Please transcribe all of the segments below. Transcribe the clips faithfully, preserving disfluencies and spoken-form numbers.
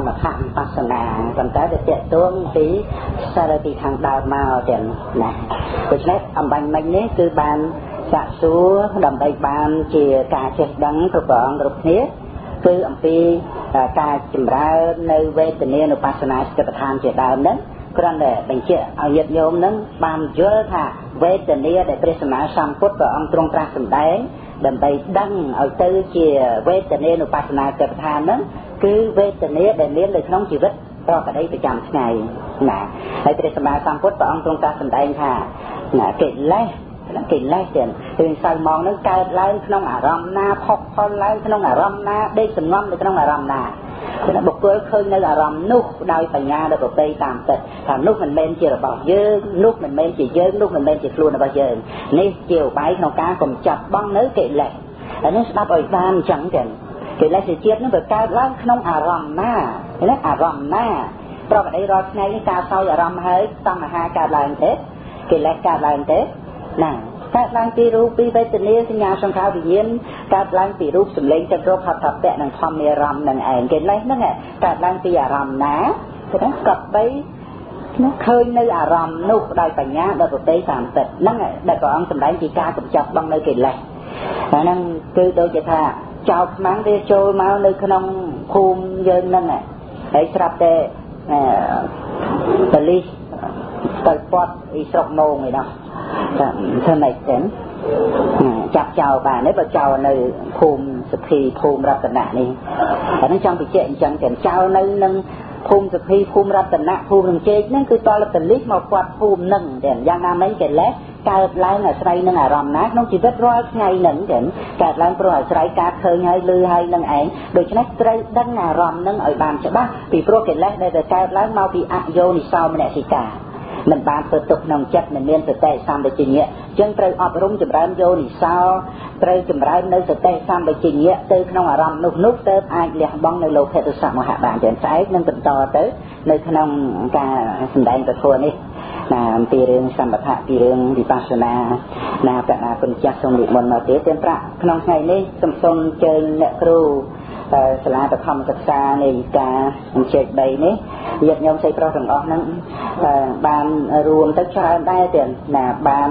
សមថវិបស្សនាប៉ុន្តែវាតេតួងពីសារពីខាងដើមមកទាំងណាដូច្នេះអំបញ្ញមិញនេះគឺបានសាកសួរដើម្បីបានជាការចេះដឹងទៅព្រះអង្គគ្រប់គ្នាគឺអំពីការចម្រើននៅវេទនានុបស្សនាសតិប្បដ្ឋានជាដើមហ្នឹងគ្រាន់តែបញ្ជាក់ឲ្យញាតិញោមហ្នឹងបានយល់ថាវេទនាដែលព្រះសម្មាសម្ពុទ្ធព្រះអង្គទ្រង់ត្រាស់សម្ដែងដើម្បីដឹងឲ្យទៅជាវេទនានុបស្សនាសតិប្បដ្ឋានហ្នឹងគឺវេទនាដែលមាននៅក្នុងជីវិតប្រកបដោយប្រចាំថ្ងៃណាហើយព្រះសម្មាសម្ពុទ្ធព្រះអង្គទ្រង់ត្រាស់សម្ដែងថាណាកិលេសកិលេសទាំងរឿងសៅមងនឹងកើតឡើងក្នុងអារម្មណ៍ណាផុសផុលឡើងក្នុងអារម្មណ៍ណាដេកសំងំនៅក្នុងអារម្មណ៍ណាគឺបុគ្គលឃើញនៅអារម្មណ៍នោះដោយបញ្ញាដែលប្រពៃតាមទឹកថានោះមិនមែនជារបស់យើងនោះមិនមែនជាយើងនោះមិនមែនជាខ្លួនរបស់យើងនេះជាឧបាយក្នុងការកំចាត់បងនៅកិលេសហើយនេះស្ដាប់ឲ្យបានអញ្ចឹងទាំងកិលេសជាតិនឹងវាកើតឡើងក្នុងអារម្មណ៍ណាណាអារម្មណ៍ណាប្រកបដោយរាល់ថ្ងៃនេះការសោយអារម្មណ៍ហើយតណ្ហាកើតឡើងទេកិលេសកើតឡើងទេណាកើតឡើងពីរូបពីវេទនាសញ្ញាសង្ខារវិញ្ញាណកើតឡើងពីរូបសម្លេងចិត្តរោគហត្ថពៈនិងធម្មអារម្មណ៍នឹងឯងកិលេសហ្នឹងកើតឡើងពីអារម្មណ៍ណាគឺថាកប់បីនោះឃើញនៅអារម្មណ៍នោះដោយបញ្ញាដោយប្រតិតាមទឹកហ្នឹងដែលព្រះអង្គសម្ដែងពីការកម្ចាត់បងនៅកិលេសហ្នឹងគឺដូចជាថាចោលខ្មាំងវាចូលមកនៅក្នុងភូមិយើងហ្នឹងហើយស្រាប់តែបលិសទៅពាត់អ៊ីស្រុកម៉ងឯនោះធ្វើម៉េចទៅចាប់ចោលបានទេបើចោលនៅភូមិសភីភូមិរតនៈនេះអានេះចង់បញ្ជាក់អញ្ចឹងទាំងចោលនៅនឹងភូមិសភីភូមិរតនៈភូមិរំជែកហ្នឹងគឺតលតលិសមកពាត់ភូមិហ្នឹងទាំងយ៉ាងណាមិញកិលេសកើតឡើងអាស្រ័យនឹងអារម្មណ៍ណាក្នុងជីវិតរាល់ថ្ងៃហ្នឹងទាំងកើតឡើងព្រោះអាស្រ័យការឃើញហើយឮហើយនឹងឯងដូច្នេះត្រូវដឹងអារម្មណ៍ហ្នឹងឲ្យបានច្បាស់ពីព្រោះកិលេសដែលកើតឡើងមកពីអយោនិសោមនសិកាមិនបានធ្វើទុកក្នុងចិត្តមិនមានសតិសម្បជញ្ញៈអញ្ចឹងត្រូវអប់រំចម្រើនយោនិសោត្រូវចម្រើននៅសតិសម្បជញ្ញៈទៅក្នុងអារម្មណ៍នោះនោះទៅអាចលះបង់នៅលោភៈទោសៈមហៈបានទាំងស្អែកនឹងបន្តទៅនៅក្នុងការសម្ដែងពធនេះណាអំពីរឿងសម្បថៈពីរឿងវិបស្សនាណាកណាគុណចាស់សូមនិមន្តមកទៀតទាំងប្រាក់ក្នុងថ្ងៃនេះសូមសូមជើញអ្នកគ្រូសាលាបឋមសិក្សានៃការអញ្ជើញបីនេះញាតិញោមស្រីប្រុសទាំងអស់ហ្នឹងបានរួមទៅច្រើនដែរទៀតណាបាន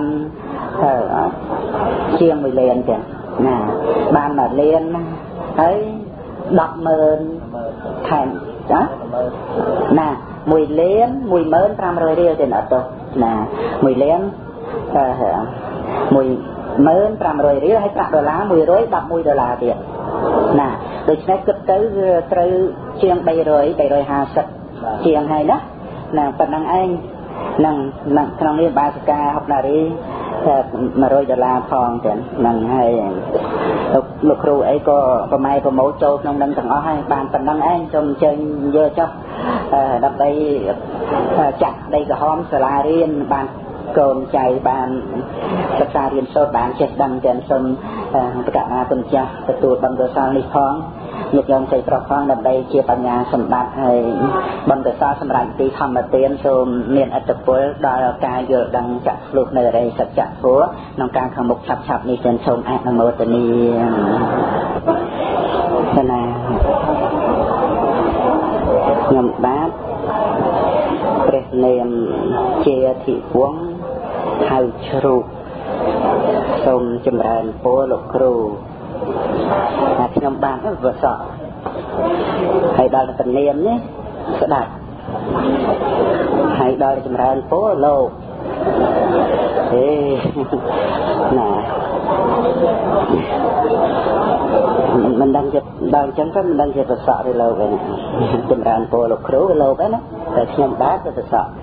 ជាងមួយលានទៀតណាបានមួយលានហើយដប់ម៉ឺនថែមចាណាមួយលានមួយម៉ឺនប្រាំរយរៀលទៀតអត់ទោះណាមួយលានមួយម៉ឺនប្រាំរយរៀលហើយប្រាក់ដុល្លារមួយរយដប់មួយដុល្លារទៀតណាដូច្នេះគិតទៅវាត្រូវជាងបីរយបីរយហាសិបជាងហើយណាណាប៉ុណ្ណឹងឯងនឹងក្នុងនេះបាសិកាហុកណារីមួយរយដុល្លារផងទៀតហ្នឹងហើយលោកគ្រូអីក៏ប្រម៉ែប្រម៉ូទចូលក្នុងនឹងទាំងអស់ហើយបានប៉ុណ្ណឹងឯងសូមអញ្ជើញយកចុះដើម្បីចាក់ដីក្រហមសាលារៀនបានកូនចៅបានសិក្សារៀនសូត្របានចេះដឹងទាំងសូមប្រកាសណាគុណចាស់ទទួលបណ្ឌកសាលនេះផងញាតិញោមใจប្រុសផងដើម្បីជាបញ្ញាសម្បត្តិហើយបណ្ឌកសាលសម្រាប់ទីធម្មទានសូមមានអត្តពលដល់ការយល់ដឹងចាក់ឆ្លុះនៅអរិយសច្ចធម៌ក្នុងការខាងមុខឆាប់ឆាប់នេះទាំងសូមអនុមោទនាគណៈខ្ញុំបាទព្រះនាមជាធិវង្សហៅជ្រូកសូមចម្រើនពរលោកគ្រូថាខ្ញុំបានវសក់ហើយដល់ទៅនាមនេះស្ដាប់ហើយដល់ចម្រើនពរលោកអេណាមិនដឹងជាដល់អញ្ចឹងទៅមិនដឹងជាវសក់ឬលោកឯងចម្រើនពរលោកគ្រូឬលោកឯណាតែខ្ញុំបាទទៅវសក់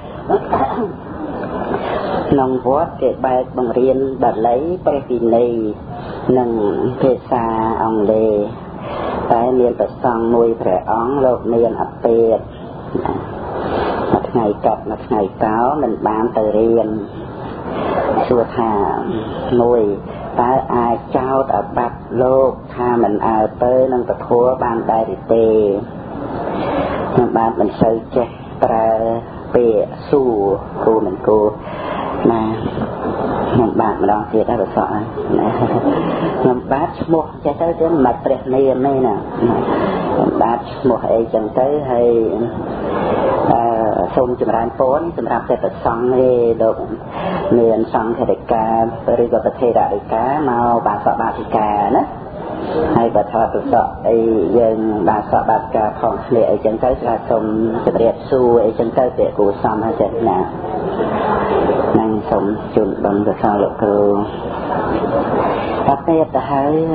ក្នុងវត្តគេបែកបង្រៀនបាលីព្រះវិន័យនិងភាសាអង់គ្លេសតែមានប្រសង់មួយព្រះអង្គលោកមានអពេតមួយថ្ងៃកាត់មួយថ្ងៃកោមិនបានទៅរៀនសួរថាមួយតើអាចចោទអបត្តិលោកថាមិនអើពើនឹងពធបានដែរឬទេខ្ញុំបានមិនសូវចេះប្រើពាក្យសួរគូមិនគូណាខ្ញុំបាទម្ដងទៀតហើយប្រសក់ណាខ្ញុំបាទឈ្មោះចេះទៅទៅមិនព្រះនាមទេណា đạt một ấy chẳng tới hay xung chùm rán phốn chùm rạp sẽ vật xong thì được miền xong thì địch ca rồi có vật thê đã địch cá mau bà sọ bà thì ca đó hay vật thọ tự sọ ấy dân bà sọ bà ca phòng lệ ấy chẳng tới là xung chùm riêng su ấy chẳng tới để cụ xong hay chết nè năng sống chùm bằng vật xong lộ cừu tập tiết ta hơi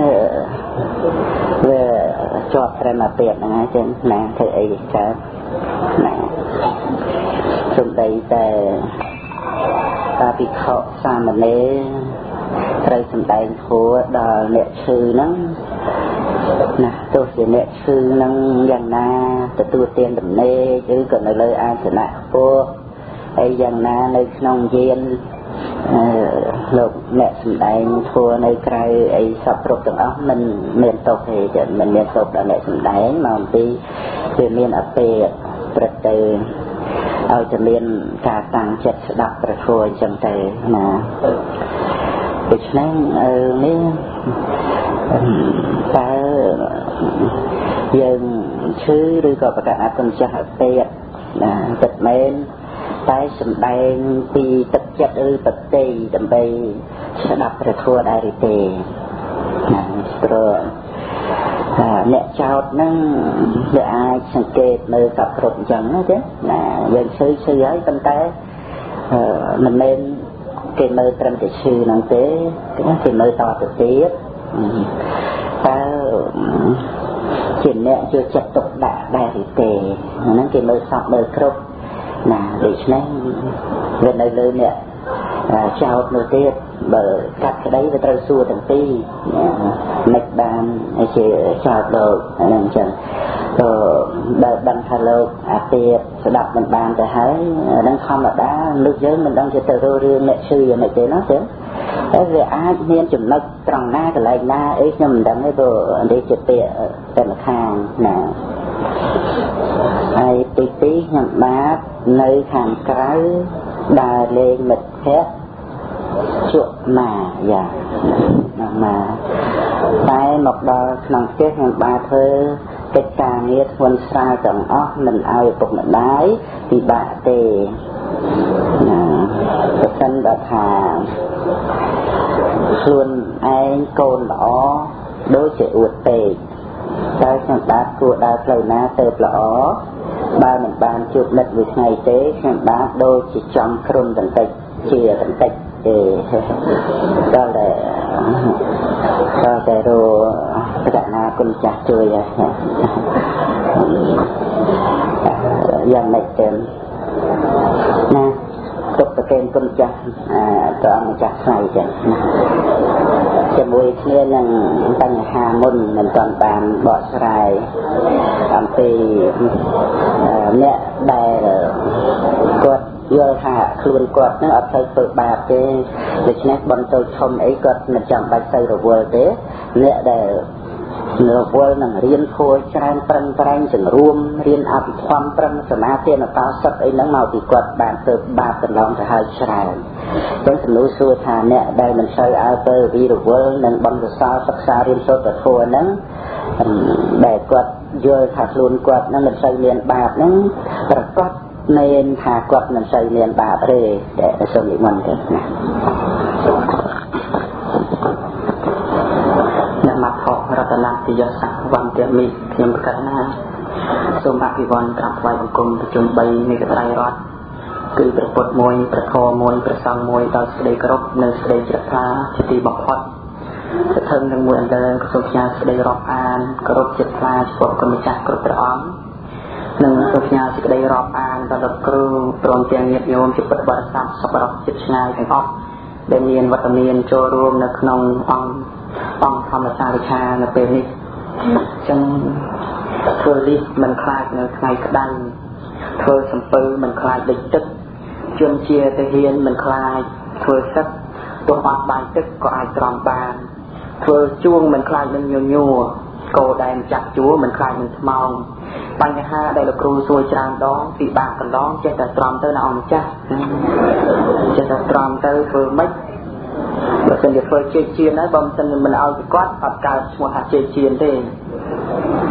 về cho ra mà tiết này trên nè thì ấy cả nè chúng đây để ta bị khó xa mà nế rồi chúng đây thua đò nệ sư nâng nè tôi sẽ nệ sư nâng dần na từ tu tiên đầm nê chứ còn ở lời ai sẽ nạ vô ấy dần na nơi nông viên lục mẹ sầm đai thua nơi cây ấy sập rụp từng óc mình miền tộc thì mình miền tộc là mẹ sầm đai mà đi từ miền ở phía bật từ ở từ miền cả tàng chất đặc bật thua chẳng thể mà vì nên nếu ta dừng chứ đi có cả ác con cha ở phía là tịch men tại sầm đai thì tịch chất ư tịch tì đầm bay sẽ đập ra thua đại tì rồi nè chào nâng để ai sang kê nơi tập rộng chẳng đó chứ là dân sư sư ấy tâm tế mình nên cái nơi trầm cái sư năng tế cái nơi to thực tiết ta chỉ nè chưa chặt tục đã đại tì nó cái nơi sọt nơi khúc nè để nên về nơi nơi nè chào nơi tiết bờ cắt cái đấy với trâu xua thằng ti mạch bàn chỉ chào đồ nên chẳng rồi đợt đăng thà lô à tiệt sẽ đọc mình bàn để thấy đang không là đá nước giới mình đang chỉ từ rô riêng mẹ sư và mẹ chế nó chứ thế về ai nên chùm nó tròn na cái lại na ấy nhưng mình đang mới vừa đi chụp tiệt tại mặt hàng nè ai tí tí nhầm bát nơi hàng cái đà lên mệt hết chuột mà dạ mà tại một đo nằm chết hàng ba thơ cái ca nghĩa thuần xa tầng óc mình ai phục mình đái thì bạ tề cái sân bạc hà luôn anh côn đó đối sẽ uột tề cái chẳng bác của đào lời na tệp lõ ba mình bàn chụp lật với ngày tế chẳng bác đôi chỉ trong khuôn tận tịch chìa tận tịch thì đó là đó là rồi cả na con chặt chơi à dân này tên na tục cái kênh con chặt cho ông chặt này chứ cho mùi kia là tăng hà môn mình toàn bàn bỏ sài làm thì mẹ đài quật vô hạ luôn quật nó ở thay tự bạc cái để cho bọn tôi không ấy quật mình chẳng bạch xây rồi vừa thế mẹ đài nửa vô nằng riêng thôi trang prang prang chừng ruom riêng ápความprangสมาธิnó tao sắp ấy nó màu thì quật bàn tự bạc tự lòng thì hơi sài trong sự nuôi xua thà nè đây mình xây ao tơ vì rồi vô nằng bằng cái sao sắc xa riêng số tự thua nắng để quật vô thà luôn quật nó mình xây liền bạc nó rất quật nên thà quật mình xây liền bạc để để xây liền mình thế nè mặt họ rất là làm thì giờ sángวันเดือนมีเพียงประการนะสมบัติวันกลับไว้บางกรมประจุใบในกระไรรอดคือประปดมวยประคอมวยประสังมวยดาวสเดกรบในสเดจักราจิตีบอกพอดจะเทิงดังมวยอันเดินกระสุนยาสเดรอบอานกรบจักราสปอร์กมิจักกรบประอ้อมหนึ่งกระสุนยาสเดรอบอานตลอดครูตรงเตียงเงียบโยมจิตปฏิบัติสัมสับรบจิตง่ายทั้งออกเดเมียนวัตเมียนโจรวมในขนมอ่องต้องทำมาสร้างวิชาในเป็นนี้จังเธอลิมันคลายในใครก็ได้เธอสัมปือมันคลายเด็กตึกจนเชียร์ตะเฮียนมันคลายเธอสักตัวออกใบตึกก็อายตรอมบานเธอจ้วงมันคลายมันโยโย่โกแดงจับจู้มันคลายมันเมาปัญหาได้ละครูซวยจานดองปีบากกันร้องเจตตรอมเตอร์นองจ้าเจตตรอมเตอร์เธอไม่บางทีเฟอร์เชียนนะบางทีมันเอาไปกอดปากกาสมุนหาเชียนเด้ฉ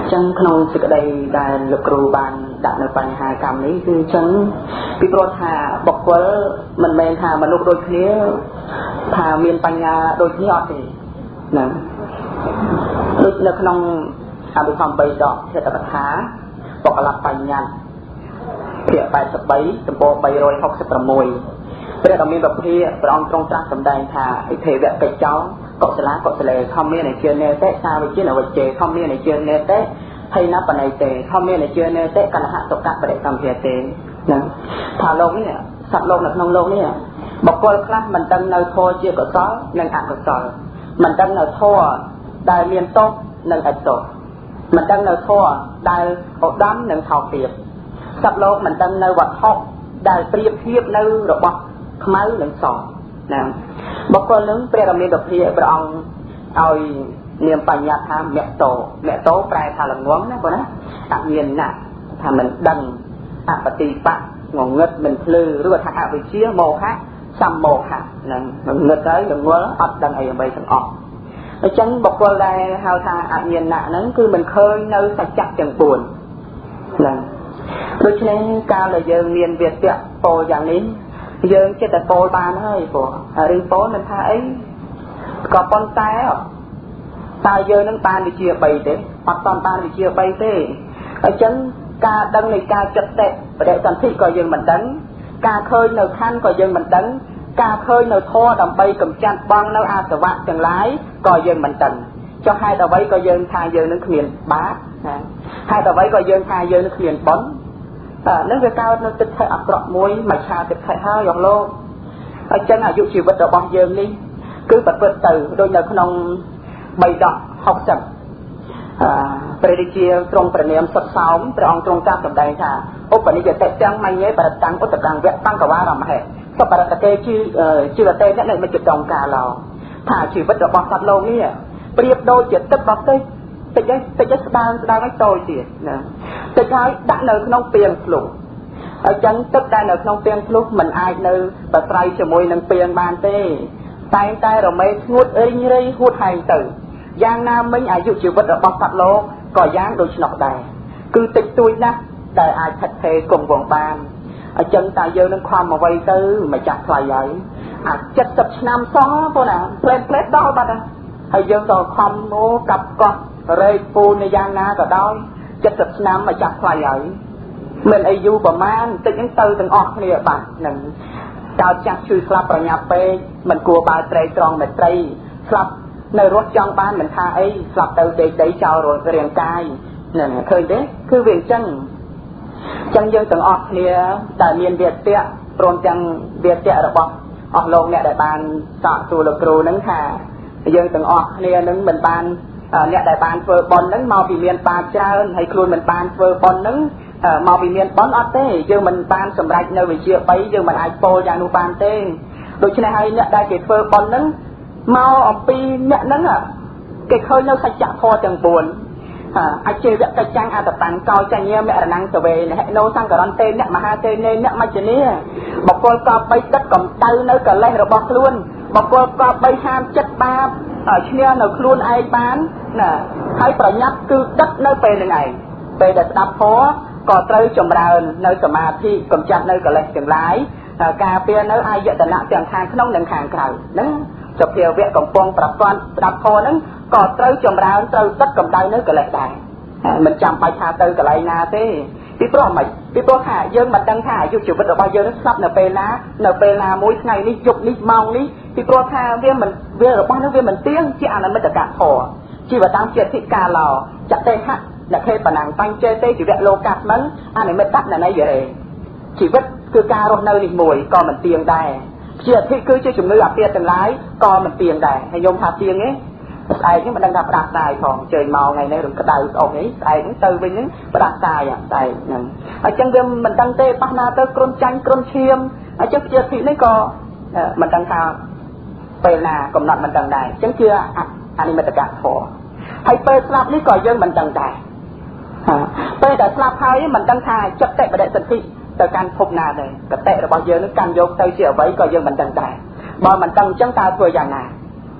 ចឹងក្នុងសេចក្តីដែលលោកគ្រូបានដាក់នៅបញ្ហាកម្មនេះគឺចឹងពីព្រោះថាបុគ្គលមិនមែនថាមនុស្សដូចគ្នាថាមានបញ្ញាដូចគ្នាអត់ទេណាដូចនៅក្នុងអភិធម្មបីដកហេតុកថាបុគ្គលបញ្ញាភាគแปดสิบបីទំព័របីរយហកសិបsáuព្រះដ៏មានពភាព្រះអង្គទ្រង់ត្រាស់សម្ដែងថាអិធិវៈកិច្ចចោកុសលាកុសលេធម្មានិជានេតិសាវិជ្ជាអវិជ្ជេធម្មានិជានេតិហេណបណៃតេធម្មានិជានេតិកលហតុកៈបរិសម្ភាទេណាថាលោកនេះសត្វលោកនៅក្នុងលោកនេះបុគ្គលខ្លះមិនដឹងនៅធម៌ជាកុសលនិងអកុសលមិនដឹងនៅធម៌ដែលមានទោសនិងអទោសមិនដឹងនៅធម៌ដែលឧត្តមនិងថោកទាបសត្វលោកមិនដឹងនៅវត្ថុដែលប្រៀបធៀបនៅរបស់ខ្មៅនិងសណាបុគ្គលនឹងព្រះរាមាពភាព្រះអង្គឲ្យនាមបញ្ញត្តិថាមគ្គតមគ្គតប្រែថាល្ងងណាបងណាអមានណាថាមិនដឹងអបតិបៈងងឹតមិនភ្លឺឬថាអវិជ្ជាមោហៈសម្មោហៈនឹងងឹតហើយល្ងល់អត់ដឹងអីអ្វីទាំងអស់អញ្ចឹងបុគ្គលដែលហៅថាអមានណាហ្នឹងគឺមិនឃើញនៅសច្ចៈទាំងបួនហ្នឹងដូច្នេះកាលដែលយើងមានវាទៈពោលយ៉ាងនេះយើងចិត្តតែពោលបានហើយព្រោះរឿងពោលមិនថាអីក៏ប៉ុន្តែតើយើងនឹងបានវិជាបីទេអត់បានវិជាបីទេអញ្ចឹងការដឹងនៃការចិត្តតេបដិសន្ធិក៏យើងមិនដឹងការឃើញនៅខណ្ឌក៏យើងមិនដឹងការឃើញនៅធម៌ដើម្បីកម្ចាត់បងនៅអាសវៈទាំងឡាយក៏យើងមិនដឹងចុះហេតុអ្វីក៏យើងថាយើងនឹងគ្មានបាបណាហេតុអ្វីក៏យើងថាយើងនឹងគ្មានបុណ្យតើនឹងវាកើតនៅទឹកថែអាក្រក់មួយមួយឆាទឹកថែហើយអស់លោកអញ្ចឹងអាយុជីវិតរបស់យើងនេះគឺប្រព្រឹត្តទៅដូចនៅក្នុងបីដកហកសិបអឺព្រះរាជាទ្រង់ព្រះនាមសុតសោមព្រះអង្គទ្រង់ត្រាស់សម្ដែងថាឧបនិស្សតិទាំងមញ្ញេបរតាំងឧត្តកាំងវៈបង្កវារមហេសុបរតកេជីជីវតេអ្នកនៅមិនចង់កាឡោថាជីវិតរបស់សត្វលោកនេះប្រៀបដូចជាទឹកបតិចតិចតិចស្ដើងស្ដើងឲ្យតូចទៀតណាតិចហើយដាក់នៅក្នុងពាងភ្លុះអញ្ចឹងទឹកដែលនៅក្នុងពាងភ្លុះមិនអាចនៅប្រស្រ័យជាមួយនឹងពាងបានទេតែងតែរមែងស្ងួតអីរៃហួតហែងទៅយ៉ាងណាមិញអាយុជីវិតរបស់សត្វលោកក៏យ៉ាងដូចនោះដែរគឺតិចតួចណាស់ដែលអាចថិតថេរគង់វង្សបានអញ្ចឹងតើយើងនឹងខំអ្វីទៅមិនចាស់ថ្លៃហើយអាเจ็ดสิบឆ្នាំសោះបងណាផ្លែផ្លែដល់បាត់ហើយយើងទៅខំអូកាប់កោះរែកពូនយ៉ាងណាក៏ដោយเจ็ดสิบឆ្នាំមកចាស់ថ្លៃហើយមិនអីយូរប្រមាណតិចហ្នឹងទៅទាំងអស់គ្នាបាត់ហ្នឹងចោតចាស់ជួយស្លាប់ប្រញាប់ពេកមិនគួរបើត្រីត្រង់មេត្រីស្លាប់នៅរស់ចង់បានមិនថាអីស្លាប់ទៅដេកដីចោលរាងកាយហ្នឹងឃើញទេគឺវាអញ្ចឹងអញ្ចឹងយើងទាំងអស់គ្នាដែលមានវាទៈព្រមទាំងវាទៈរបស់អស់លោកអ្នកដែលបានសាកសួរលោកគ្រូហ្នឹងថាយើងទាំងអស់គ្នានឹងមិនបានអ្នកដែលបានធ្វើបុណ្យហ្នឹងមកពីមានបាបច្រើនហើយខ្លួនមិនបានធ្វើបុណ្យហ្នឹងមកពីមានបុណ្យអត់ទេយើងមិនបានសម្រេចនៅវិជ្ជាបីយើងមិនអាចពោលយ៉ាងនោះបានទេដូច្នេះហើយអ្នកដែលគេធ្វើបុណ្យហ្នឹងមកអំពីអ្នកហ្នឹងគេឃើញនៅសច្ចធម៌ទាំងបួនអចេវៈកិច្ចចាំងអតតាំងកោចញ្ញាមរណង្សវេនហេណូសង្ករន្តេអ្នកមហាទេនេអ្នកមជ្ឈនីបុគ្គលកបបីដិតកំដៅនៅកលេសរបស់ខ្លួនបុគ្គលកបបីហាមចិត្តបាបឈ្នះនៅខ្លួនឯងបានណាហើយប្រញាប់គឺដិតនៅពេលនឹងឯងពេលដែលស្ដាប់ធម៌ក៏ត្រូវចម្រើននៅសមាធិកំចាត់នៅកលេសទាំងឡាយការពារនៅអាយតនៈទាំងខាងក្នុងនិងខាងក្រៅហ្នឹងសភាវៈកំពុងប្រព័ន្ធស្ដាប់ធម៌ហ្នឹងក៏ត្រូវចម្រើនត្រូវដិតកម្ដៅនៅកលេសដែរមិនចាំបាច់ថាទៅកន្លែងណាទេពីព្រោះមិនពីព្រោះថាយើងមិនដឹងថាអាយុជីវិតរបស់យើងនឹងស្លាប់នៅពេលណានៅពេលណាមួយថ្ងៃនេះយប់នេះម៉ោងនេះពីព្រោះថាវាមិនវារបស់នោះវាមិនទៀងជាអនិមិត្តកធម៌ជីវតាំងជាធិកាឡោចតេហៈអ្នកខេបណាំងបញ្ចេទេជីវៈលោកាស្មិនអនិមិត្តណណៃយរេជីវិតគឺការរស់នៅនេះមួយក៏មិនទៀងដែរជាធិគឺជាជំនឿអាពាហ៍ទាំងឡាយក៏មិនទៀងដែរហើយខ្ញុំថាទៀងទេស្អែកនេះមិនដឹងថាផ្ដាសាយផងជើញមកថ្ងៃនេះរំក្តៅស្អុកនេះស្អែកនេះទៅវិញហ្នឹងផ្ដាសាយអាស្អែកហ្នឹងអញ្ចឹងវាមិនដឹងទេប៉ះណាទៅគ្រុនចាញ់គ្រុនឈាមអញ្ចឹងជាធិនេះក៏មិនដឹងថាពេលណាកំណត់មិនដឹងដែរអញ្ចឹងជាអនិមិត្តកធម៌ហើយពេលស្លាប់នេះក៏យើងមិនដឹងដែរពេលដែលស្លាប់ហើយមិនដឹងថាចិត្តបដិសន្ធិទៅកាន់ភពណាដែរកតិរបស់យើងនឹងកាន់យកទៅជាអ្វីក៏យើងមិនដឹងដែរបើមិនដឹងអញ្ចឹងតើធ្វើយ៉ាងណា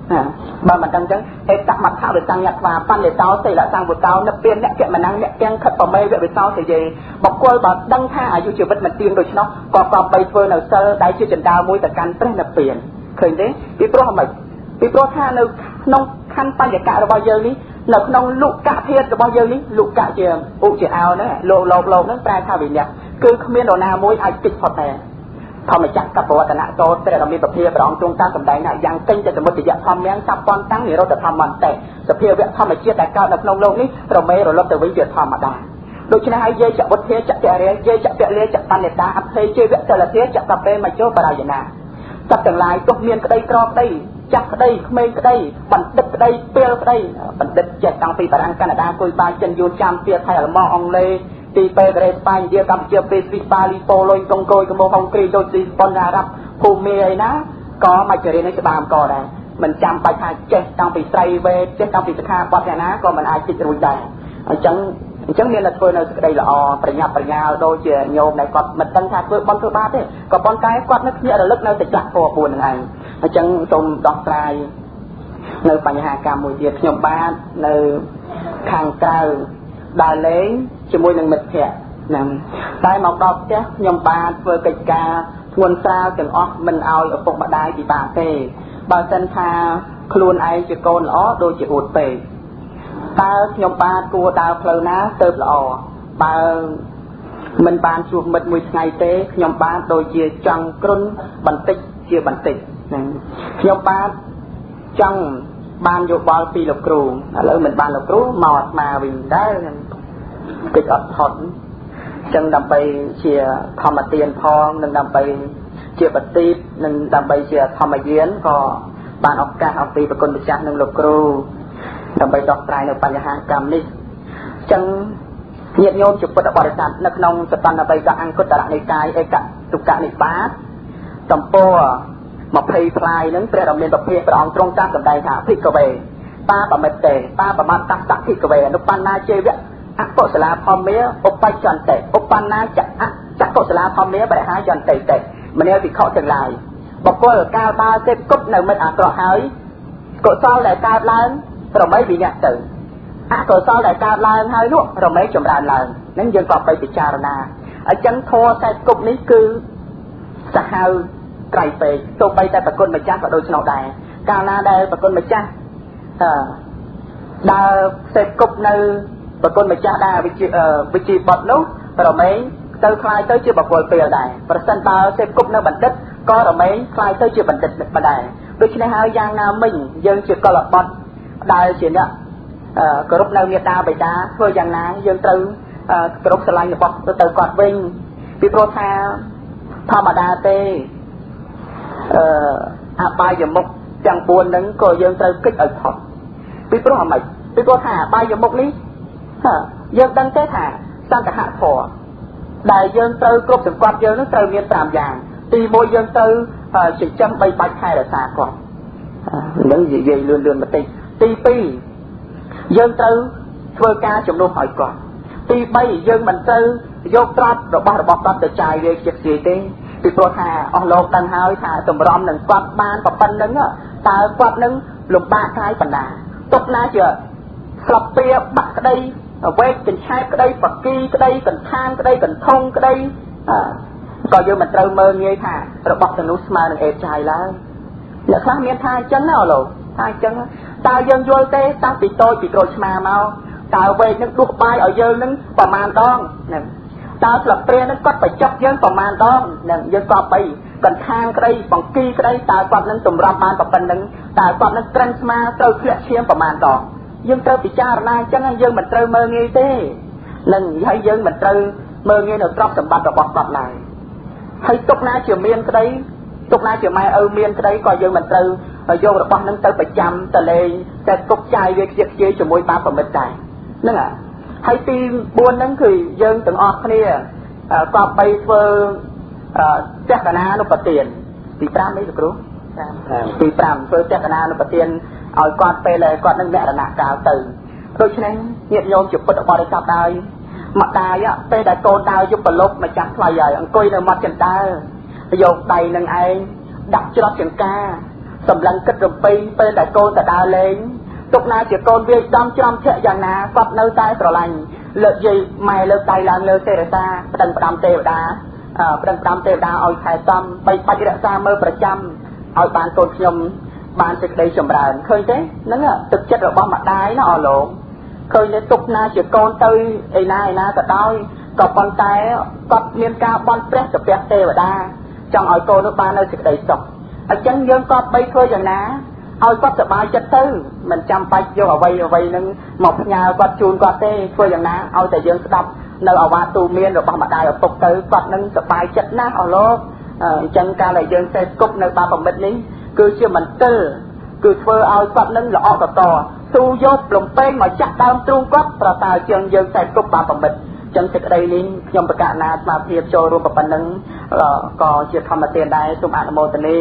បើមិនដឹងចឹងហេតុកម្មថាវិសង្ញថាបណ្ឌិតោសិលសង្ឃបុតោនិព្វានអ្នកកមណាំងអ្នកទាំងខិតប្រមេវវិសោសិយេបុគ្គលបើដឹងថាអាយុជីវិតមិនទៀងដូច្នោះក៏ប្របីធ្វើនៅសិលដែលជាចណ្ដាលមួយទៅកាន់ព្រះនិព្វានឃើញទេពីព្រោះអ្វីពីព្រោះថានៅក្នុងខណ្ឌបញ្ញកៈរបស់យើងនេះនៅក្នុងលុកៈធាតុរបស់យើងនេះលុកៈជាឧជាអោហ្នឹងលោកលោកលោកហ្នឹងប្រែថាវិញ្ញាគឺគ្មាននរណាមួយអាចគិតផុតដែរធម្មចក្រកបវតនៈតោព្រះរាមាពភាព្រះអង្គទ្រង់តាមសម្ដែងថាយ៉ាងពេញទៅសមុទ្យយៈធម្មយ៉ាងសពន់តាំងនិរោធធម្មន្តេសភាវៈធម្មជាតិដែលកើតនៅក្នុងโลกនេះរមែរលត់ទៅវិញជាធម្មតាដូច្នេះហើយយេចបុទ្ធាចតរិយយេចពលាចបណ្ឌិតាអភ័យជេវៈចលធាចតពេមជោបរាយណាសត្វទាំងឡាយទុកមានក្តីក្រក្តីចាស់ក្តីក្មេងក្តីបណ្ឌិតក្តីពេលក្តីបណ្ឌិតចេះតាំងពីបារាំងកាណាដាគុយបាចិនយួនចាមទៀតថៃអាល្លឺម៉ង់អង់គ្លេសទីពេក្រេស្ប៉ាញឥណ្ឌាកម្ពុជាពេលស្វីសបាលីប៉ូឡូញកុងក្រួយកម្ពុជាហុងគ្រីដូចស៊ីប៉ុនអារ៉ាប់ភូមាអីណាក៏មកជរៀននេះច្បាមក៏ដែរមិនចាំបាច់ថាចេះតាំងពីស្រីវេចេះតាំងពីសិក្ខាបទយ៉ាងណាក៏មិនអាចជិតរួចដែរអញ្ចឹងអញ្ចឹងមានតែធ្វើនៅសេចក្តីល្អប្រញាប់ប្រញាល់ដូចជាញោមដែលគាត់មិនដឹងថាធ្វើបន់ធ្វើបាបទេក៏ប៉ុន្តែគាត់នឹកភ្ញាក់រលឹកនៅតែចាក់ពណ៌បួនហ្នឹងឯងអញ្ចឹងសូមដោះស្រាយនៅបញ្ហាកម្មមួយទៀតខ្ញុំបាននៅខាងក្រៅដើរលេងជាមួយនឹងមិត្តភ័ក្តិហ្នឹងតែមកដល់ផ្ទះខ្ញុំបានធ្វើកិច្ចការធ្ងន់ស្រាលទាំងអស់មិនឲ្យឪពុកម្ដាយពិបាកទេបើមិនថាខ្លួនឯងជាកូនល្អដូចជាអួតពេកតើខ្ញុំបានគួរដើរផ្លូវណាទៅល្អបើមិនបានជួបមិត្តមួយថ្ងៃទេខ្ញុំបានដូចជាចង់គ្រុនបន្តិចជាបន្តិចហ្នឹងខ្ញុំបានចង់បានយោបល់ពីលោកគ្រូឥឡូវមិនបានលោកគ្រូមកអាត្មាវិញដែរកិច្ចអត់ថត់ចឹងដើម្បីជាធម្មទានផងនិងដើម្បីជាបតិបនិងដើម្បីជាធម្មយានក៏បានឱកាសអំពីប្រគុណម្ចាស់និងលោកគ្រូដើម្បីដោះស្រាយនៅបញ្ហាកម្មនេះចឹងញាតិញោមជាពុទ្ធបរិស័ទនៅក្នុងសតន្តបិកអង្គតរនិកាយឯកទុក្កនិបាតទំព័រម្ភៃផ្លាយនឹងព្រះរាមាពភាព្រះអង្គទ្រង់តាមសម្ដែងថាភិក្ខវេបាបមិតទេបាបមត្តតភិក្ខវេអនុបណ្ណាជេវៈអកុសលាធម្មាឧបច្ចន្តិឧបណ្ណាចអចកុសលាធម្មាបរិហាយន្តិទេមនាភិក្ខុទាំងឡាយបុគ្គលកាលដើរទេគប់នៅមិត្តអាក្រក់ហើយកុសលដែលកើតឡើងរមែវិញ្ញាទៅអកុសលដែលកើតឡើងហើយនោះរមែចម្រើនឡើងនឹងយើងក៏បីពិចារណាអញ្ចឹងធម៌តែគប់នេះគឺសាហាវត្រៃពេកទោះបីតែប្រគុណម្ចាស់ក៏ដូចនោះដែរកាលណាដែលប្រគុណម្ចាស់អឺដើរសេពគប់នៅប្រគុណម្ចាស់ដែរវិជាវិជាបត់នោះរមែងទៅคล้ายទៅជាបុគ្គលពេលដែរប្រសិនបើសេពគប់នៅបណ្ឌិតក៏រមែងคล้ายទៅជាបណ្ឌិតមិនដែរដូច្នេះហើយយ៉ាងណាមិញយើងជាកុលបុត្រដែលជាអ្នកគោរពនៅមេត្តាបិតាធ្វើយ៉ាងណាយើងត្រូវគោរពស្រឡាញ់របស់ទៅគាត់វិញពីព្រោះថាធម្មតាទេអឺអបាយមុខទាំងបួនហ្នឹងក៏យើងត្រូវគិតឲ្យផុតពីព្រោះអ្ហ្មិចពីព្រោះថាអបាយមុខនេះយើងដឹងទេថាសន្តហធម៌ដែលយើងត្រូវគ្រប់សង្កត់យើងនឹងត្រូវមានប្រាំយ៉ាងទីមួយយើងត្រូវចិញ្ចឹមបីបាច់ថែរក្សាគាត់នឹងនិយាយលឿនលឿនបន្តិចទីពីរយើងត្រូវធ្វើការជំនួសឲ្យគាត់ទីបីយើងមិនត្រូវយកទ្រព្យរបស់របស់គាត់ទៅចាយវាជាខ្ជាយទេពីព្រោះថាអស់លោកដឹងហើយថាតម្រាំនឹងគាត់បានប៉ុណ្្នឹងតើគាត់នឹងលំបាកកាយបណ្ណាទុកណាជាស្លាប់ពៀបាក់ក្តីវែកកញ្ឆែតក្តីបកីក្តីកន្ធានក្តីកន្ធងក្តីក៏យើងមិនត្រូវមើលងាយថារបស់ទៅនោះស្មើនឹងអេតចាយឡើយអ្នកខ្លះមានថាអញ្ចឹងណាលោកថាអញ្ចឹងតើយើងយល់ទេតាំងពីតូចពីក្រូចឆ្មាមកតើវែកនឹងដួសបាយឲ្យយើងនឹងប្រមាណដងហ្នឹងតើស្លាប់ព្រានឹងគាត់បញ្ចុកយើងប្រមាណដងហ្នឹងយើងក៏បីកន្ធានក្តីបង្គីក្តីតើគាត់នឹងតម្រាប់បានប៉ុណ្្នឹងតើគាត់នឹងក្រិនស្មាត្រូវធ្លាក់ឈាមប្រមាណដងយើងត្រូវពិចារណាអញ្ចឹងយើងមិនត្រូវមើលងាយទេនឹងហើយយើងមិនត្រូវមើលងាយនៅទ្រព្យសម្បត្តិរបស់គាត់ឡើយហើយទុកណាជាមានក្តីទុកណាជាម៉ែឪមានក្តីក៏យើងមិនត្រូវយករបស់នឹងទៅប្រចាំទៅលេងតែគប់ចាយវាខ្ជិះខ្ជាយជាមួយបាបប្រមិតដែរហ្នឹងហ่ะហើយទីបួនហ្នឹងគឺយើងទាំងអស់គ្នាក៏បីធ្វើចេតនានុបទានទីប្រាំអីលោកគ្រូទីប្រាំធ្វើចេតនានុបទានឲ្យគាត់ពេលដែលគាត់នឹងមរណកាលទៅដូច្នេះញាតិញោមជាពុទ្ធបរិស័ទដែរម្ដាយពេលដែលកូនដើរយប់ប្រឡប់ម្ចាស់ថ្លៃហើយអង្គុយនៅមាត់ចន្ទើយកដៃនឹងឯងដាក់ច្រត់ចង្កា sầm lăng cất rụp pi bên đại cô ta đa lên tục na chỉ con việc đâm trong chợ giang ná quạt nơi tai sờ lành lợi gì mày lợi tai làm lợi xe ra đằng đâm tê đá đằng đâm tê đá oi khai tâm bay bay ra xa mơประจำoi bàn tôn nhom bàn trực đây sầm ràn khơi thế nó thực chất là bao mặt đái nó ở lộn khơi thế tục na chỉ con tơi ấy na ấy na cả đôi còn con tay còn miên cao con press tập press tê đá trong oi cô nó bàn nơi trực đây sọc ở chân dương con bay khơi giang ná oi quátสบายចិត្តទៅមិនចាំបាច់យកអ្វីអ្វីនឹងមកផ្ញើគាត់ជូនគាត់ទេធ្វើយ៉ាងណាឲ្យតែយើងស្ដាប់នៅអាវាទូមានរបស់ម្ដាយឪពុកទៅគាត់នឹងសบายចិត្តណាស់អស់លោកអញ្ចឹងការដែលយើងសេះគប់នៅបាបមិត្តនេះគឺជាមន្ទិលគឺធ្វើឲ្យគាត់នឹងល្អកតស៊ូយកលំពេងមកចាក់ដើមទ្រូងគាត់ប្រតើជាងយើងសេះគប់បាបមិត្តចឹងសេចក្តីនេះខ្ញុំប្រកាសណាស្មារតីចូលរួមប៉ុណ្ណឹងក៏ជាធម្មតាដែរសូមអនុមោទនា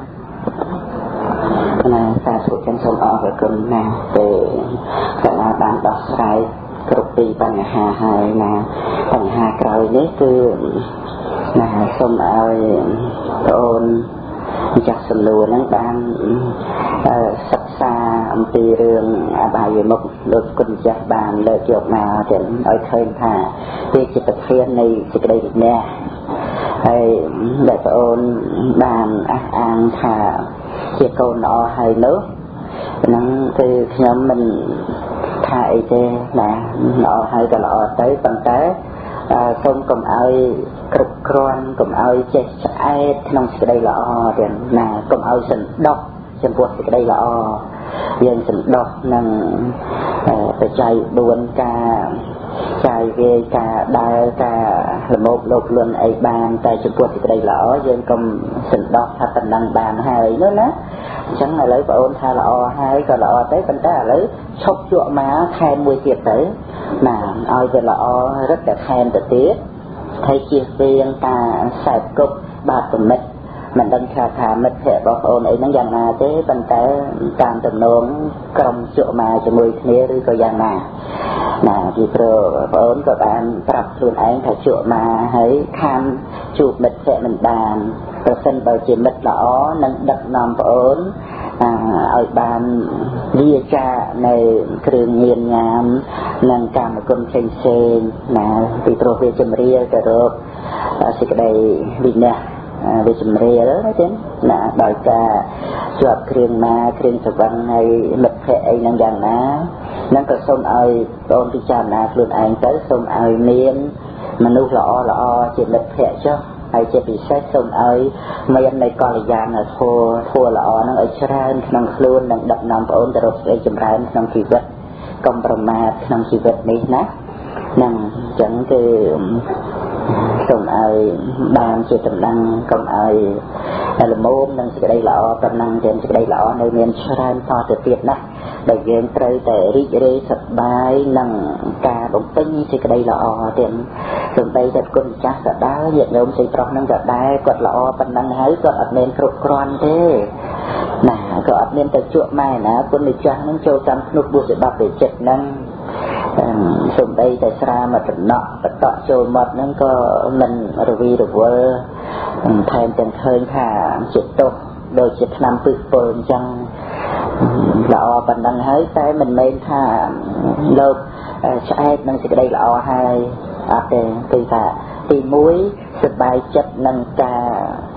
ណាសាធុចឹងសូមអរគុណណាស់ពេលសាលាបានដោះស្រាយគ្រប់ពីបញ្ហាហើយណាបញ្ហាក្រោយនេះគឺណាសូមឲ្យបងអូនចាស់សំណួរហ្នឹងបានសិក្សាអំពីរឿងអបាយមុខលោកគុណចាស់បានលើកយកមកទាំងឲ្យឃើញថាវាជាប្រធាននៃសេចក្តីវិន័យហើយដែលបងអូនបានអះអាងថាជាកូនល្អហើយនោះហ្នឹងគឺខ្ញុំមិនថាអីទេណាល្អហើយក៏ល្អទៅប៉ុន្តែសូមកុំឲ្យគ្រប់គ្រាន់កុំឲ្យចេះឆ្អែតក្នុងសេចក្តីល្អទៀតណាកុំឲ្យសន្តោសចំពោះសេចក្តីល្អយើងសន្តោសនឹងបច្ច័យបួនការចាយវាយការដើរការលមោកលោកលន់អីបានតែចំពោះសេចក្តីល្អយើងកុំសន្តោសថាប៉ុណ្ណឹងបានហើយនោះណាអញ្ចឹងឥឡូវបងអូនថាល្អហើយក៏ល្អទៅប៉ុន្តែឥឡូវឈប់ជក់មកខែមួយទៀតទៅណាឲ្យវាល្អរឹតតែខែទៅទៀតហើយជៀសវាងការខ្សែគប់បាបមិត្តមិនដឹងថាថាមិត្តភក្តិរបស់បងអូនអីហ្នឹងយ៉ាងណាទេប៉ុន្តែតាមទំនងក្រុមជក់មកជាមួយគ្នាឬក៏យ៉ាងណាណាពីព្រោះបងអូនក៏បានប្រាប់ខ្លួនឯងថាជក់មកហើយខានជួបមិត្តភក្តិមិនបានប្រសិនបើជាមិត្តល្អនឹងដឹកនាំបងអូនឲ្យបានវាចានៅគ្រឿងញៀនញ៉ាំនិងកម្មគុណផ្សេងផ្សេងណាពីព្រោះវាចម្រៀលទៅរកសេចក្តីវិន័យវាចម្រៀលណាចឹងណាដោយការជាប់គ្រឿងណាគ្រឿងសវឹងហើយមិត្តភក្តិអីហ្នឹងយ៉ាងណាហ្នឹងក៏សូមឲ្យបងពិចារណាខ្លួនឯងទៅសូមឲ្យមានមនុស្សល្អល្អជាមិត្តភក្តិចុះហើយជាពិសេសសូមឲ្យមាននៃកល្យាណធម៌ធម៌ល្អហ្នឹងឲ្យច្រើនក្នុងខ្លួននិងដឹកនាំបងអូនទៅរកសេចក្តីចម្រើនក្នុងជីវិតកុំប្រមាទក្នុងជីវិតនេះណាហ្នឹងអញ្ចឹងគឺសូមឲ្យបានជាតំណែងកុំឲ្យលមមនឹងសេចក្តីល្អតំណែងទាំងសេចក្តីល្អនៅមានច្រើនតទៅទៀតណាដែលយើងត្រូវតែរីករាយសប្បាយនឹងការបំពេញសេចក្តីល្អទាំងសំបីតែគុណចាស់ក៏ដែរញាតិញោមស្រីប្រុសនឹងក៏ដែរគាត់ល្អប៉ុណ្ណឹងហើយគាត់អត់មានគ្រប់គ្រាន់ទេណាក៏អត់មានតែជក់ម៉ែណាគុណចាស់នឹងចូលតាមភ្នុកបុស្សបាប់វិចិត្រហ្នឹងសំបីតែស្រាមកតំណក់បតក់ចូលមាត់ហ្នឹងក៏មិនរវីរវល់ថែមទាំងឃើញថាជាទុកដូចជាឆ្នាំពឹសពលអញ្ចឹងល្អប៉ុណ្ណឹងហើយតែមិនមែនថាលោកឆ្អែតនឹងសេចក្តីល្អហើយអត់ទេគឺថាទីមួយសប្បាយចិត្តនឹងការ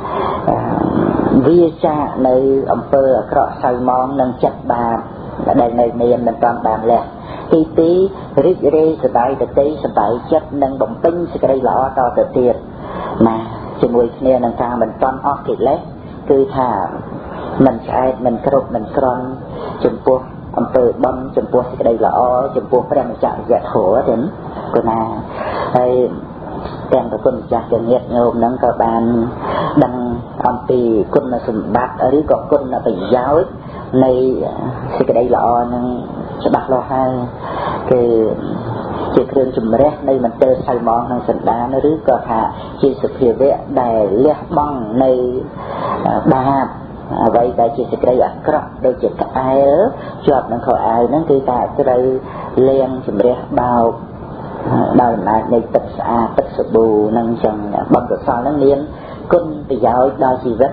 វាចានៅអំពើអាក្រក់សៅមងនឹងចិត្តបាបដែលនៅមានមិនតាន់បានលះទីពីររីករាយសប្បាយទៅទីសប្បាយចិត្តនឹងបំពេញសេចក្តីល្អតទៅទៀតណាជាមួយគ្នានឹងការមិនតាន់អស់កិលេសគឺថាមិនឆ្អែតមិនគ្រប់មិនក្រន់ចំពោះអំពើបុណ្យចំពោះសេចក្តីល្អចំពោះព្រះម្ចាស់យធម៌ទាំងគណាហើយទាំងប្រគុណម្ចាស់ទាំងញាតិញោមហ្នឹងក៏បានដឹងអំពីគុណសម្បត្តិឬក៏គុណប្រយោជន៍នៃសេចក្តីល្អហ្នឹងច្បាស់លាស់ហើយគឺជាគ្រឿងជំរះនៃមន្ទិលសៅហ្មងក្នុងសន្តានឬក៏ថាជាសភាវៈដែលលះបង់នៅបាបអ្វីដែលជាសេចក្តីអាក្រក់ដូចជាក្អែលជាប់នឹងខោអាវហ្នឹងគឺថាត្រូវលាងជំរះបោកដោយអំណាចនៃទឹកស្អាតទឹកសាប៊ូនឹងចឹងបុណ្យកុសលហ្នឹងមានគុណប្រយោជន៍ដល់ជីវិត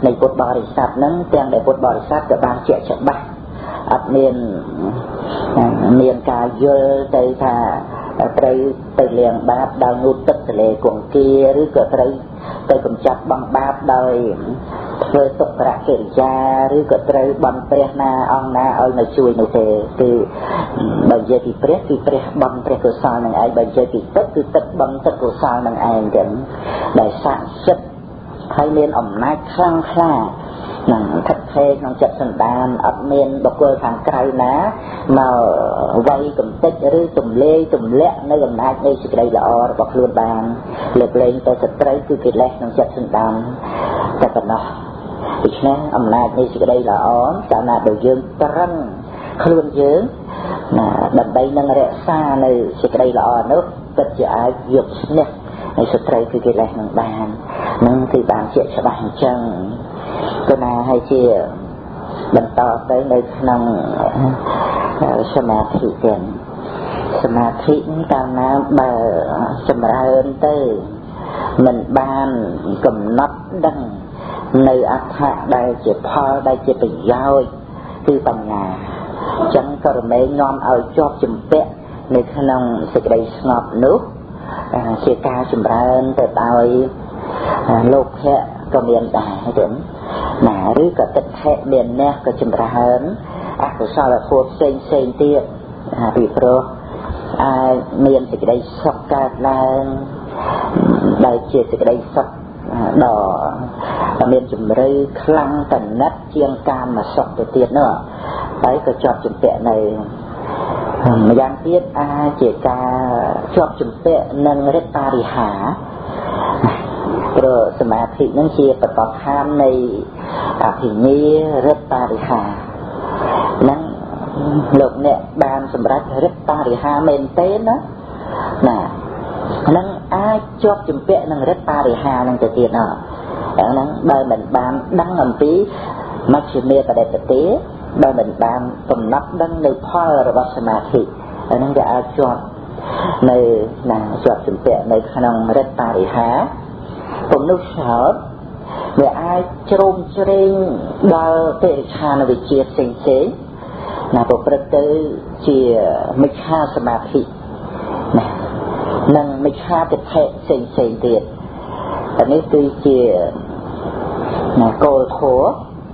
នៃពុទ្ធបរិស័ទហ្នឹងទាំងដែលពុទ្ធបរិស័ទក៏បានជាក់ច្បាស់អត់មានមានការយល់ទៅថាត្រូវទៅលាងបាបដោយងូតទឹកទលេគង្គាឬក៏ត្រូវទៅកម្ចាត់បងបាបដោយធ្វើទុក្ខកិរិយាឬក៏ត្រូវបន់ព្រះណាអង្គណាឲ្យនៅជួយនោះទេគឺបើនិយាយពីព្រះគឺព្រះបន់ព្រះកុសលនឹងឯងបើនិយាយពីទឹកគឺទឹកបន់ទឹកកុសលនឹងឯងចឹងដែលស័ក្តិសិទ្ធិហើយមានអំណាចខ្លាំងក្លានឹងថិតថេរក្នុងចិត្តសន្តានអត់មានបុគ្គលខាងក្រៅណាមកវាយកំទេចឬទម្លាយទម្លាក់នៅអំណាចនៃសេចក្តីល្អរបស់ខ្លួនបានលើកលែងទៅសត្រូវគឺកិលេសក្នុងចិត្តសន្តានតែប៉ុណ្ណោះដូច្នេះអំណាចនៃសេចក្តីល្អកាលណាដែលយើងប្រឹងខ្លួនយើងណាដើម្បីនឹងរក្សានៅសេចក្តីល្អនោះពិតជាអាចយកឈ្នះនៃសត្រូវគឺកិលេសនឹងបាននឹងគឺបានជាច្បាស់អញ្ចឹងគណៈហើយជាបន្តទៅនៅក្នុងសមាធិទាំងសមាធិកាលណាបើចម្រើនទៅមិនបានកំណត់ដឹងនៅអត្ថៈដែលជាផលដែលជាប្រយោជន៍គឺបញ្ញាអញ្ចឹងក៏រមែងនាំឲ្យជាប់ជំពាក់នៅក្នុងសេចក្តីស្ងប់នោះជាការចម្រើនទៅដោយលោកភៈក៏មានដែរទេណាឬក៏ទឹកថេមានអ្នកក៏ចម្រើនអកុសលធម៌ផ្សេងផ្សេងទៀតពីព្រោះអាចមានសេចក្តីសុខកើតឡើងដែលជាសេចក្តីសុខដ៏មានជំរឿខ្លាំងតណិតជាងកាមសុខទៅទៀតនោះហើយក៏ជាប់ជំពាក់នៅម្យ៉ាងទៀតអាចជាការជាប់ជំពាក់នឹងរិទ្ធបរិហាព្រោះសមាធិនឹងជាបទដ្ឋាននៃអភិញ្ញារិទ្ធបរិហានឹងលោកអ្នកបានសម្រេចរិទ្ធបរិហាមែនទេណាណានឹងអាចជាប់ជំពាក់នឹងរិទ្ធបរិហានឹងទៅទៀតណាហ្នឹងបើមិនបានដឹងអំពីមជ្ឈិមាបដិបទាបើមិនបានកំណត់ដឹងនៅផលរបស់សមាធិហ្នឹងវាអាចជាប់នៅណាជាប់ជំពាក់នៅក្នុងរិទ្ធបរិហាពំនុសោតវាអាចជ្រោមជ្រែងដល់តិរិឆានវិជ្ជាផ្សេងផ្សេងណាប្រព្រឹត្តទៅជាមិច្ឆាសមាធិណានិងមិច្ឆាទិដ្ឋិផ្សេងផ្សេងទៀតតែនេះគឺជាណាគោលធម៌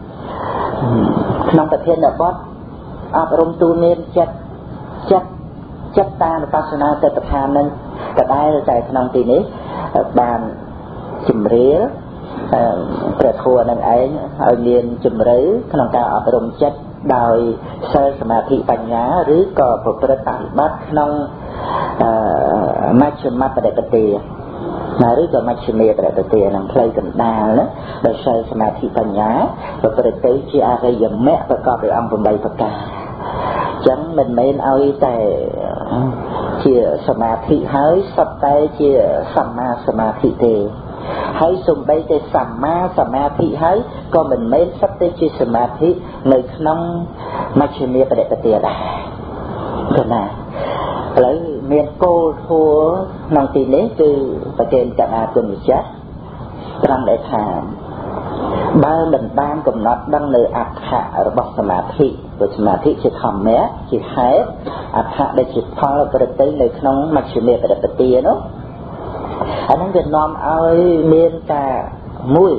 ក្នុងប្រធានបទអប់រំទូមានចិត្តចិត្តចិត្តតានុបស្សនាទៅប្រធាននឹងក៏ដែរតែក្នុងទីនេះបានជំរាបព្រះធម៌នឹងឯងឲ្យមានជំរឿក្នុងការអប់រំចិត្តដោយសិលសមាធិបញ្ញាឬក៏ប្រព្រឹត្តបប្រតិបត្តិក្នុងមជ្ឈិមបដិបទាណាឬក៏មជ្ឈិមាបដិបទានឹងផ្លូវកណ្ដាលដោយសិលសមាធិបញ្ញាប្រព្រឹត្តទៅជាអរិយមគ្គប្រកបដោយអង្គeightប្រការអញ្ចឹងមិនមែនឲ្យតែជាសមាធិហើយសុទ្ធតែជាសម្មាសមាធិទេហើយសូម្បីតែសម្មាសមាធិហើយក៏មិនមែនសុទ្ធតែជាសមាធិនៅក្នុងមជ្ឈិមាបដិបទាដែរគឺណាឥឡូវមានគោលធម៌ក្នុងទីនេះគឺប្រកេនកណាគុណវិជ្ជៈត្រង់ដែលថាបើមិនបានកំណត់ដឹងនៅអត្ថៈរបស់សមាធិព្រោះសមាធិជាធម្មៈជាហេតុអត្ថៈដែលជាផលប្រតិទិនៅក្នុងមជ្ឈិមាបដិបទានោះអានឹងវានាំឲ្យមានការមួយ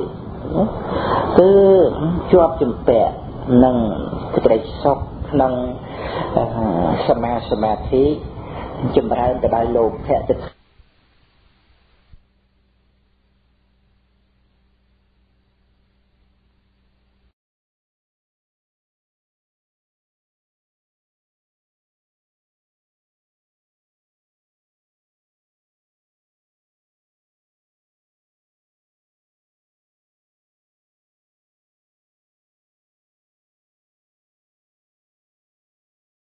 គឺជាប់ជំពាក់នឹងសេចក្តីសុខក្នុងសមាសមាធិចម្រើនទៅដោយលោភៈ